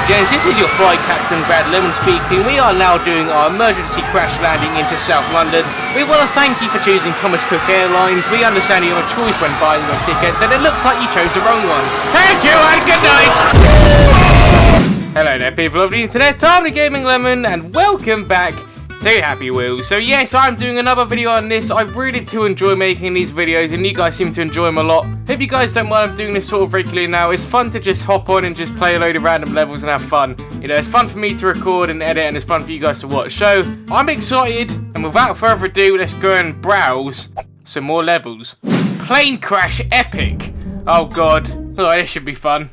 and gents, this is your flight captain TheGamingLemon speaking. We are now doing our emergency crash landing into South London. We want to thank you for choosing Thomas Cook Airlines. We understand you have a choice when buying your tickets, and it looks like you chose the wrong one. Thank you and good night! Hello there people of the internet, I'm TheGamingLemon and welcome back to Happy Wheels. So yes, I'm doing another video on this. I really do enjoy making these videos and you guys seem to enjoy them a lot. Hope you guys don't mind I'm doing this sort of regularly now. It's fun to just hop on and just play a load of random levels and have fun. You know, it's fun for me to record and edit and it's fun for you guys to watch. So, I'm excited and without further ado, let's go and browse some more levels. Plane crash epic. Oh god. Oh, this should be fun.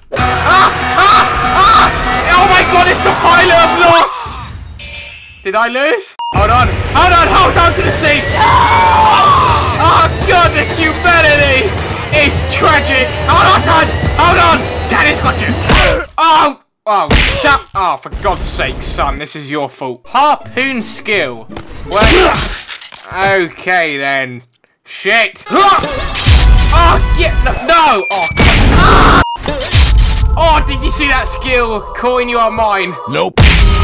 Oh my god, it's the pilot of Lost! Did I lose? Hold on to the seat! Oh god, the humanity is tragic! Hold on! Daddy's got you! Oh, for God's sake, son, this is your fault. Harpoon skill. Well, okay then. Shit! Oh, yeah, no! Oh, did you see that skill? Coin, you are mine. Nope.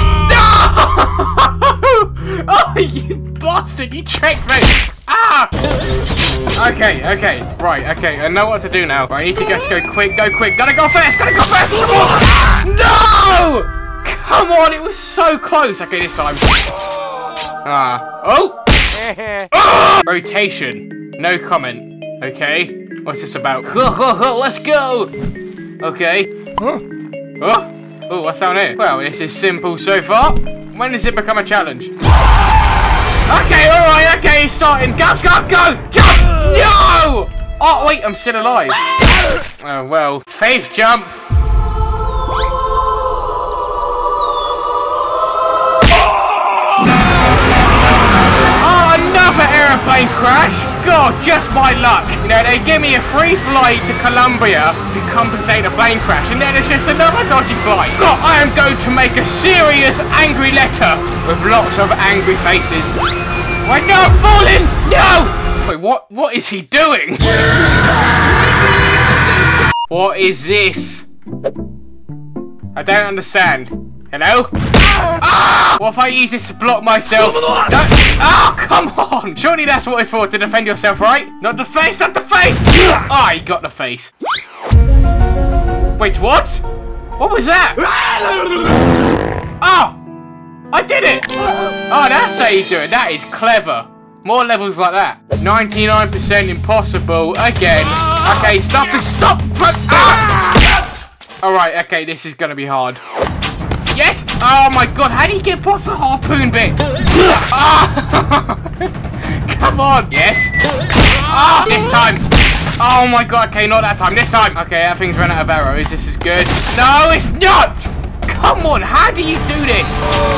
Oh, you bastard! You tricked me! Ah! Okay, right, okay. I know what to do now. Right, I need to just go quick. Gotta go fast! Come on! No! Come on, it was so close. Okay, this time. Oh! Rotation. No comment. Okay. What's this about? Let's go! Okay. Oh, what's down here? Well, this is simple so far. When does it become a challenge? Okay, alright, okay, it's starting. Go! No! Oh, wait, I'm still alive. Oh, well. Faith jump. Oh, another aeroplane crash. God, just my luck. You know, they give me a free flight to Colombia to compensate a plane crash, and then it's just another dodgy flight. God, I am going to make a serious angry letter with lots of angry faces. Wait, no, I'm falling! No! Wait, what is he doing? What is this? I don't understand. Hello? Ah! What if I use this to block myself? Oh, come on! Surely that's what it's for, to defend yourself, right? Not the face, not the face! Ah, he got the face. Wait, what? What was that? Oh! I did it! Oh, that's how you do it. That is clever. More levels like that. 99% impossible again. Okay, stop. Alright, okay, this is gonna be hard. Yes! Oh my god, how do you get past the harpoon bit? Come on! Yes! This time! Oh my god, okay, not that time, this time! Okay, that thing's run out of arrows, this is good. No, it's not! Come on, how do you do this?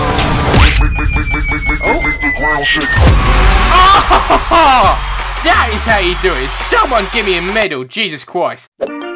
Oh! That is how you do it. Someone give me a medal, Jesus Christ.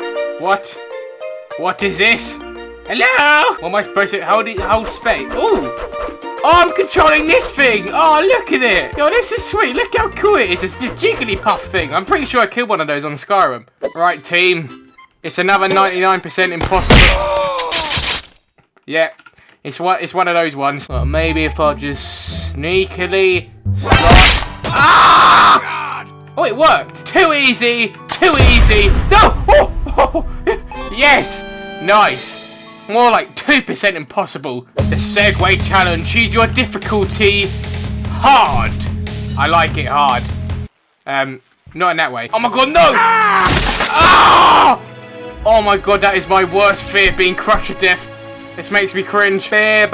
What is this? Hello? What am I supposed to hold space? Ooh! Oh, I'm controlling this thing! Oh, look at it! Yo, this is sweet. Look how cool it is. It's the Jigglypuff thing. I'm pretty sure I killed one of those on Skyrim. Right, team. It's another 99% impossible. Yeah, it's one of those ones. Well, maybe if I just sneakily slide. Ah! Oh, it worked. Too easy. No! Oh! Yes! Nice. More like 2% impossible. The Segway challenge. Choose your difficulty. Hard. I like it hard. Not in that way. Oh my god, no! Ah! Oh my god, that is my worst fear, being crushed to death. This makes me cringe.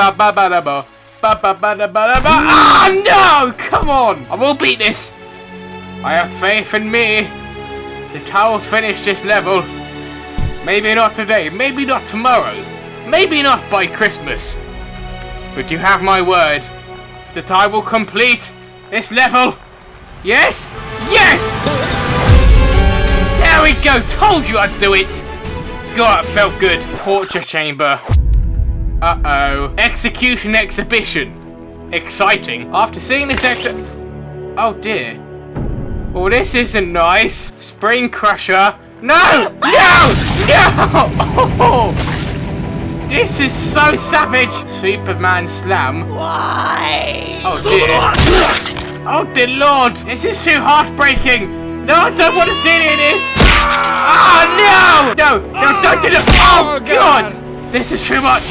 Ah, no! Come on! I will beat this. I have faith in me. That I will finish this level. Maybe not today, maybe not tomorrow, maybe not by Christmas. But you have my word that I will complete this level. Yes? Yes! There we go, told you I'd do it. God, it felt good. Torture chamber. Uh-oh. Execution exhibition. Exciting. After seeing this oh dear. Well, this isn't nice. Spring crusher. No! No! No! Oh! This is so savage. Superman slam. Why? Oh dear. Oh dear Lord. This is too heartbreaking. No, I don't want to see any of this. Oh no. No, don't do it. Oh God. This is too much.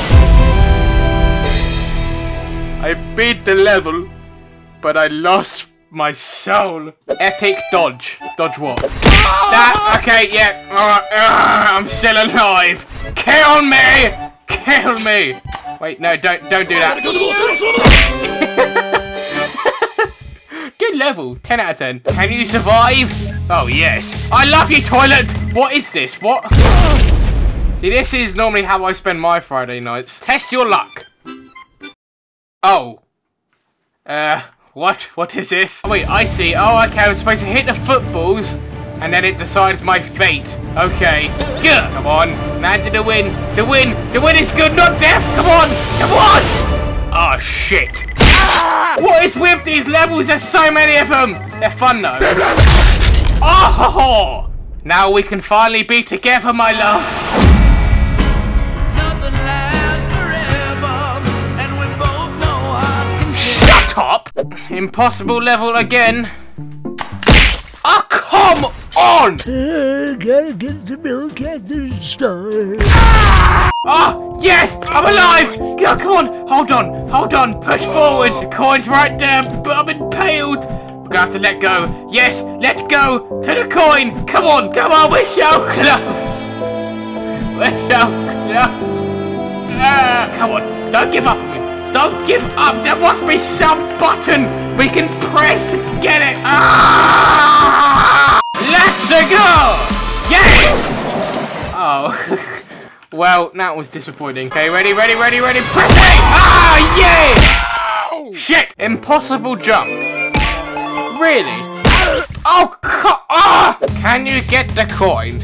I beat the level, but I lost my soul. Epic dodge. Dodge what? That, okay, yeah. I'm still alive. Kill me! Kill me! Wait, no, don't do that. Good level. 10 out of 10. Can you survive? Oh, yes. I love you, toilet! What is this? What? See, this is normally how I spend my Friday nights. Test your luck. Oh. What is this? Oh, wait, I see. Oh, okay, I'm supposed to hit the footballs, and then it decides my fate. Okay. Good. Come on. Man to the win. The win. The win is good, not death. Come on. Come on. Oh, shit. What is with these levels? There's so many of them. They're fun, though. Oh! Now we can finally be together, my love. Top. Impossible level again. Oh, come on! Gotta get the milk at the store. Oh, yes! I'm alive! Oh, come on! Hold on! Push forward! The coin's right there, but I'm impaled! We're gonna have to let go. Yes, let go to the coin! Come on! We're so close! We're so close! Come on, don't give up on me! Don't give up! There must be some button we can press to get it! Ah! Let's go! Yay! Oh. Well, that was disappointing. Okay, ready? Press it! Ah, yay! Shit! Impossible jump. Really? Oh, can you get the coin?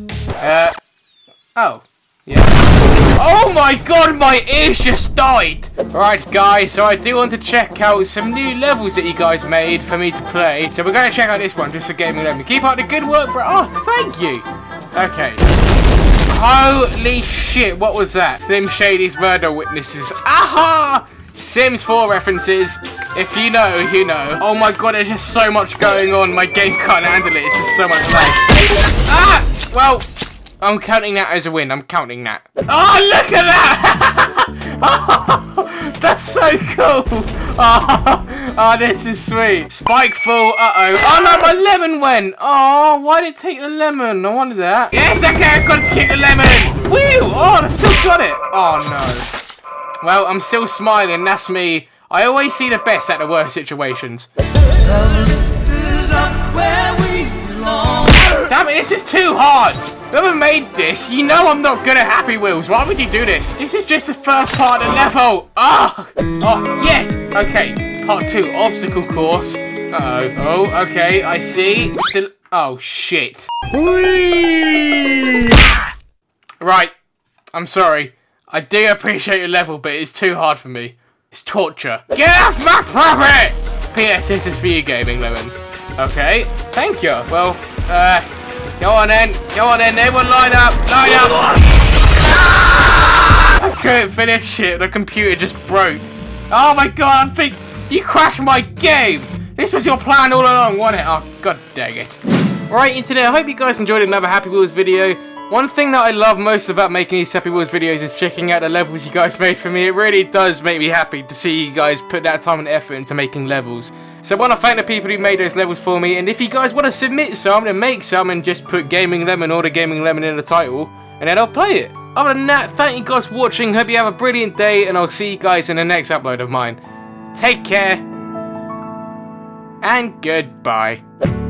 Oh. Yeah. Oh my God, my ears just died! Right, guys, so I do want to check out some new levels that you guys made for me to play. So we're going to check out this one, just a TheGamingLemon. Keep up the good work, bro. Oh, thank you. Okay. Holy shit, what was that? Slim Shady's Murder Witnesses. Aha! Sims 4 references. If you know, you know. Oh my God, there's just so much going on. My game can't handle it. It's just so much lag. Ah! Well, I'm counting that as a win. I'm counting that. Oh, look at that! Oh, that's so cool. Oh, this is sweet. Spike full. Uh-oh. Oh, no, my lemon went. Oh, why did it take the lemon? I wanted that. Yes, okay, I've got to kick the lemon. Woo! Oh, I still got it. Oh, no. Well, I'm still smiling. That's me. I always see the best at the worst situations. Damn it, this is too hard. Whoever made this, you know I'm not good at Happy Wheels. Why would you do this? This is just the first part of the level. Oh, yes. Okay, part 2, obstacle course. Uh-oh. Oh, okay, I see. Oh, shit. Right, I'm sorry. I do appreciate your level, but it's too hard for me. It's torture. Get off my property! P.S. This is for you, TheGamingLemon. Okay, thank you. Well, go on then, everyone line up! I couldn't finish it, the computer just broke. Oh my God, I think you crashed my game! This was your plan all along, wasn't it? Oh, God dang it. Right, and today, I hope you guys enjoyed another Happy Wheels video. One thing that I love most about making these Happy Wheels videos is checking out the levels you guys made for me. It really does make me happy to see you guys put that time and effort into making levels. So I want to thank the people who made those levels for me, and if you guys want to submit some and make some and just put TheGamingLemon or TheGamingLemon in the title, and then I'll play it. Other than that, thank you guys for watching, hope you have a brilliant day, and I'll see you guys in the next upload of mine. Take care, and goodbye.